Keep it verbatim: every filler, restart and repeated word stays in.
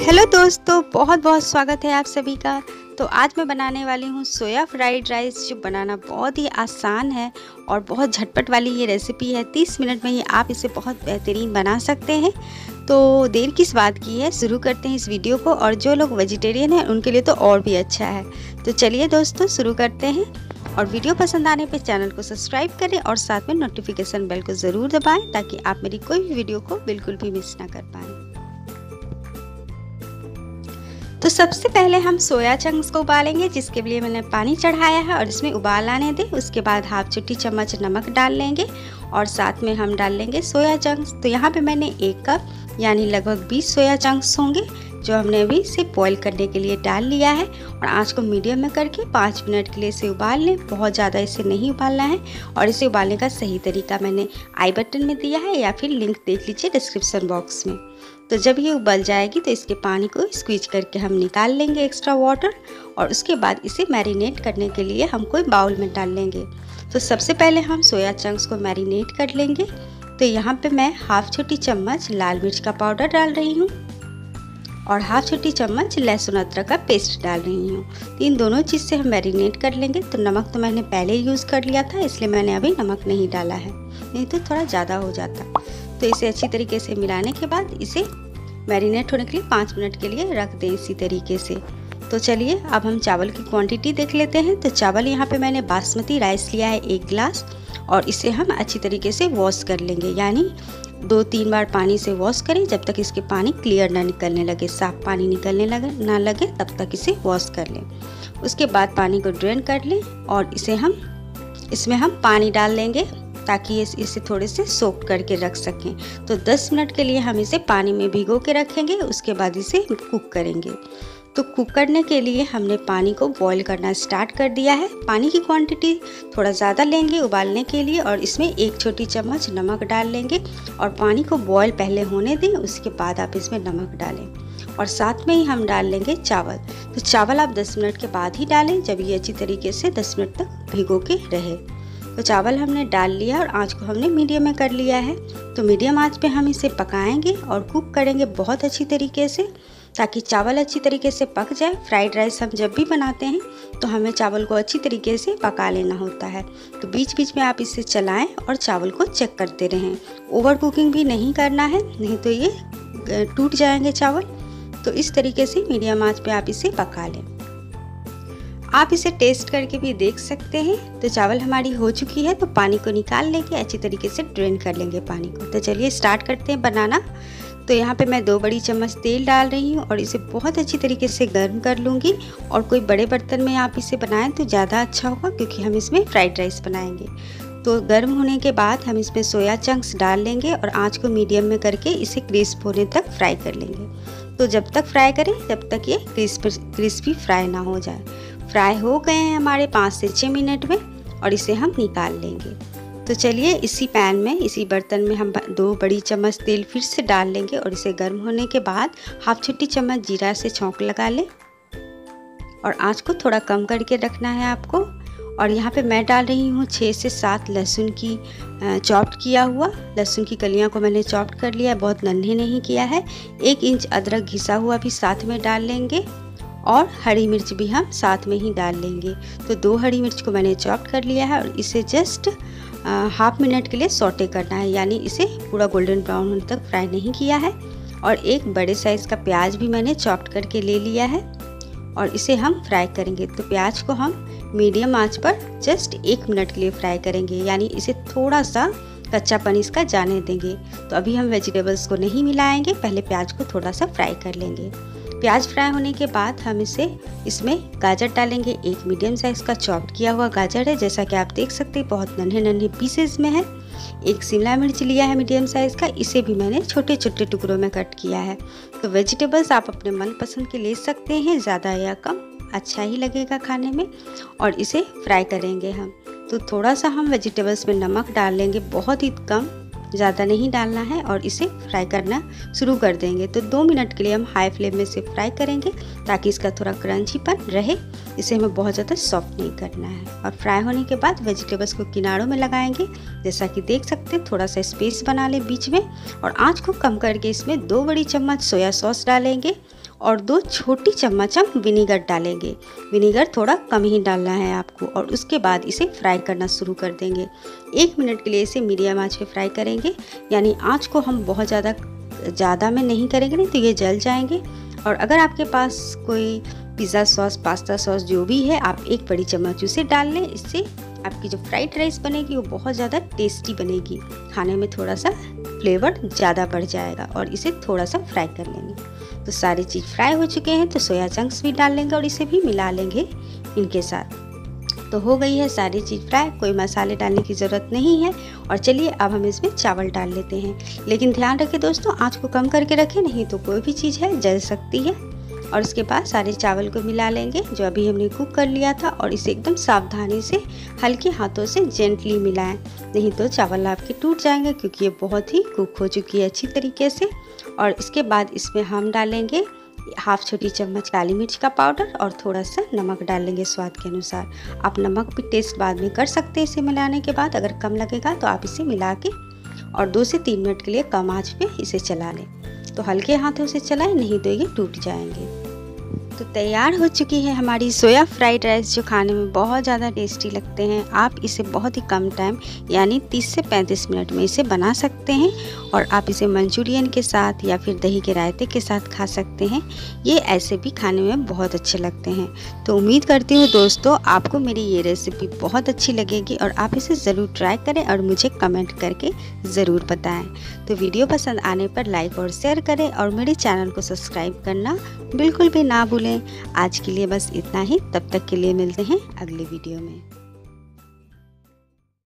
Hello दोस्तों, बहुत बहुत स्वागत है आप सभी का। तो आज मैं बनाने वाली हूँ सोया फ्राइड राइस, जो बनाना बहुत ही आसान है और बहुत झटपट वाली ये रेसिपी है। तीस मिनट में ही आप इसे बहुत बेहतरीन बना सकते हैं। तो देर किस बात की है, शुरू करते हैं इस वीडियो को। और जो लोग वेजिटेरियन हैं उनके लिए तो और भी अच्छा है। तो चलिए दोस्तों शुरू करते हैं। और वीडियो पसंद आने पर चैनल को सब्सक्राइब करें और साथ में नोटिफिकेशन बेल को ज़रूर दबाएँ, ताकि आप मेरी कोई भी वीडियो को बिल्कुल भी मिस ना कर पाएँ। तो सबसे पहले हम सोया चंक्स को उबालेंगे, जिसके लिए मैंने पानी चढ़ाया है और इसमें उबाल आने दें। उसके बाद हाफ छोटी चम्मच नमक डाल लेंगे और साथ में हम डाल लेंगे सोया चंक्स। तो यहाँ पे मैंने एक कप यानी लगभग बीस सोया चंक्स होंगे, जो हमने अभी इसे बॉईल करने के लिए डाल लिया है। और आँच को मीडियम में करके पाँच मिनट के लिए इसे उबाल लें। बहुत ज़्यादा इसे नहीं उबालना है। और इसे उबालने का सही तरीका मैंने आई बटन में दिया है, या फिर लिंक देख लीजिए डिस्क्रिप्शन बॉक्स में। तो जब ये उबल जाएगी तो इसके पानी को स्क्वीज करके हम निकाल लेंगे एक्स्ट्रा वाटर। और उसके बाद इसे मैरिनेट करने के लिए हम कोई बाउल में डाल लेंगे। तो सबसे पहले हम सोया चंक्स को मैरिनेट कर लेंगे। तो यहाँ पे मैं हाफ छोटी चम्मच लाल मिर्च का पाउडर डाल रही हूँ और हाफ छोटी चम्मच लहसुन अदरक का पेस्ट डाल रही हूँ। इन दोनों चीज़ से हम मैरिनेट कर लेंगे। तो नमक तो मैंने पहले यूज़ कर लिया था, इसलिए मैंने अभी नमक नहीं डाला है, नहीं तो थोड़ा ज़्यादा हो जाता। तो इसे अच्छी तरीके से मिलाने के बाद इसे मैरिनेट होने के लिए पाँच मिनट के लिए रख दें इसी तरीके से। तो चलिए अब हम चावल की क्वांटिटी देख लेते हैं। तो चावल यहाँ पे मैंने बासमती राइस लिया है एक गिलास, और इसे हम अच्छी तरीके से वॉश कर लेंगे। यानी दो तीन बार पानी से वॉश करें, जब तक इसके पानी क्लियर ना निकलने लगे, साफ पानी निकलने लगे ना लगे, तब तक इसे वॉश कर लें। उसके बाद पानी को ड्रेन कर लें और इसे हम इसमें हम पानी डाल लेंगे, ताकि इस इसे थोड़े से सोक करके रख सकें। तो दस मिनट के लिए हम इसे पानी में भिगो के रखेंगे। उसके बाद इसे कुक करेंगे। तो कुक करने के लिए हमने पानी को बॉईल करना स्टार्ट कर दिया है। पानी की क्वांटिटी थोड़ा ज़्यादा लेंगे उबालने के लिए, और इसमें एक छोटी चम्मच नमक डाल लेंगे। और पानी को बॉईल पहले होने दें, उसके बाद आप इसमें नमक डालें। और साथ में ही हम डाल लेंगे चावल। तो चावल आप दस मिनट के बाद ही डालें, जब ये अच्छी तरीके से दस मिनट तक भिगो के रहे। तो चावल हमने डाल लिया और आंच को हमने मीडियम में कर लिया है। तो मीडियम आंच पे हम इसे पकाएंगे और कुक करेंगे बहुत अच्छी तरीके से, ताकि चावल अच्छी तरीके से पक जाए। फ्राइड राइस हम जब भी बनाते हैं तो हमें चावल को अच्छी तरीके से पका लेना होता है। तो बीच बीच में आप इसे चलाएं और चावल को चेक करते रहें। ओवर कुकिंग भी नहीं करना है, नहीं तो ये टूट जाएंगे चावल। तो इस तरीके से मीडियम आंच पे आप इसे पका लें। आप इसे टेस्ट करके भी देख सकते हैं। तो चावल हमारी हो चुकी है, तो पानी को निकाल लेंगे, अच्छी तरीके से ड्रेन कर लेंगे पानी को। तो चलिए स्टार्ट करते हैं बनाना। तो यहाँ पे मैं दो बड़ी चम्मच तेल डाल रही हूँ और इसे बहुत अच्छी तरीके से गर्म कर लूँगी। और कोई बड़े बर्तन में आप इसे बनाएं तो ज़्यादा अच्छा होगा, क्योंकि हम इसमें फ्राइड राइस बनाएंगे। तो गर्म होने के बाद हम इसमें सोया चंक्स डाल लेंगे और आँच को मीडियम में करके इसे क्रिस्प होने तक फ्राई कर लेंगे। तो जब तक फ्राई करें जब तक ये क्रिस्प क्रिस्पी फ्राई ना हो जाए। फ्राई हो गए हैं हमारे पाँच से छः मिनट में, और इसे हम निकाल लेंगे। तो चलिए इसी पैन में, इसी बर्तन में हम दो बड़ी चम्मच तेल फिर से डाल लेंगे। और इसे गर्म होने के बाद हाफ छोटी चम्मच जीरा से छौंक लगा लें। और आँच को थोड़ा कम करके रखना है आपको। और यहाँ पे मैं डाल रही हूँ छः से सात लहसुन की चॉप्ड किया हुआ। लहसुन की कलियाँ को मैंने चॉप्ड कर लिया है, बहुत नन्हे नहीं किया है। एक इंच अदरक घिसा हुआ भी साथ में डाल लेंगे, और हरी मिर्च भी हम साथ में ही डाल लेंगे। तो दो हरी मिर्च को मैंने चॉप कर लिया है, और इसे जस्ट हाफ मिनट के लिए सौटे करना है, यानी इसे पूरा गोल्डन ब्राउन होने तक फ्राई नहीं किया है। और एक बड़े साइज़ का प्याज भी मैंने चॉप करके ले लिया है, और इसे हम फ्राई करेंगे। तो प्याज को हम मीडियम आंच पर जस्ट एक मिनट के लिए फ्राई करेंगे, यानी इसे थोड़ा सा कच्चापन इसका जाने देंगे। तो अभी हम वेजिटेबल्स को नहीं मिलाएंगे, पहले प्याज को थोड़ा सा फ्राई कर लेंगे। प्याज फ्राई होने के बाद हम इसे इसमें गाजर डालेंगे। एक मीडियम साइज़ का चॉप्ड किया हुआ गाजर है, जैसा कि आप देख सकते हैं बहुत नन्हे नन्हे पीसेस में है। एक शिमला मिर्च लिया है मीडियम साइज़ का, इसे भी मैंने छोटे छोटे टुकड़ों में कट किया है। तो वेजिटेबल्स आप अपने मनपसंद के ले सकते हैं, ज़्यादा या कम, अच्छा ही लगेगा खाने में। और इसे फ्राई करेंगे हम। तो थोड़ा सा हम वेजिटेबल्स में नमक डाल लेंगे, बहुत ही कम, ज़्यादा नहीं डालना है और इसे फ्राई करना शुरू कर देंगे। तो दो मिनट के लिए हम हाई फ्लेम में इसे फ्राई करेंगे ताकि इसका थोड़ा क्रंचीपन रहे। इसे हमें बहुत ज़्यादा सॉफ्ट नहीं करना है। और फ्राई होने के बाद वेजिटेबल्स को किनारों में लगाएंगे। जैसा कि देख सकते हैं, थोड़ा सा स्पेस बना ले बीच में और आँच को कम करके इसमें दो बड़ी चम्मच सोया सॉस डालेंगे और दो छोटी चम्मच हम विनीगर डालेंगे। विनीगर थोड़ा कम ही डालना है आपको और उसके बाद इसे फ्राई करना शुरू कर देंगे। एक मिनट के लिए इसे मीडियम आंच पे फ्राई करेंगे, यानी आंच को हम बहुत ज़्यादा ज़्यादा में नहीं करेंगे, नहीं तो ये जल जाएंगे। और अगर आपके पास कोई पिज़्ज़ा सॉस, पास्ता सॉस जो भी है, आप एक बड़ी चम्मच उसे डाल लें। इससे आपकी जो फ्राइड राइस बनेगी वो बहुत ज़्यादा टेस्टी बनेगी, खाने में थोड़ा सा फ्लेवर ज़्यादा बढ़ जाएगा। और इसे थोड़ा सा फ्राई कर लेंगे। तो सारी चीज़ फ्राई हो चुके हैं, तो सोया चंक्स भी डाल लेंगे और इसे भी मिला लेंगे इनके साथ। तो हो गई है सारी चीज़ फ्राई, कोई मसाले डालने की ज़रूरत नहीं है। और चलिए अब हम इसमें चावल डाल लेते हैं। लेकिन ध्यान रखें दोस्तों, आँच को कम करके रखें, नहीं तो कोई भी चीज़ है जल सकती है। और उसके बाद सारे चावल को मिला लेंगे जो अभी हमने कुक कर लिया था और इसे एकदम सावधानी से हल्के हाथों से जेंटली मिलाएं, नहीं तो चावल आपके टूट जाएंगे, क्योंकि ये बहुत ही कुक हो चुकी है अच्छी तरीके से। और इसके बाद इसमें हम डालेंगे हाफ छोटी चम्मच काली मिर्च का पाउडर और थोड़ा सा नमक डाल लेंगे स्वाद के अनुसार। आप नमक भी टेस्ट बाद में कर सकते हैं इसे मिलाने के बाद, अगर कम लगेगा तो आप इसे मिला के और दो से तीन मिनट के लिए कम आंच पे इसे चला लें। तो हल्के हाथों से चलाएं, नहीं तो ये टूट जाएंगे। तो तैयार हो चुकी है हमारी सोया फ्राइड राइस, जो खाने में बहुत ज़्यादा टेस्टी लगते हैं। आप इसे बहुत ही कम टाइम यानी तीस से पैंतीस मिनट में इसे बना सकते हैं और आप इसे मंचूरियन के साथ या फिर दही के रायते के साथ खा सकते हैं। ये ऐसे भी खाने में बहुत अच्छे लगते हैं। तो उम्मीद करती हूँ दोस्तों आपको मेरी ये रेसिपी बहुत अच्छी लगेगी और आप इसे ज़रूर ट्राई करें और मुझे कमेंट करके ज़रूर बताएं। तो वीडियो पसंद आने पर लाइक और शेयर करें और मेरे चैनल को सब्सक्राइब करना बिल्कुल भी ना भूलें। आज के लिए बस इतना ही, तब तक के लिए मिलते हैं अगले वीडियो में।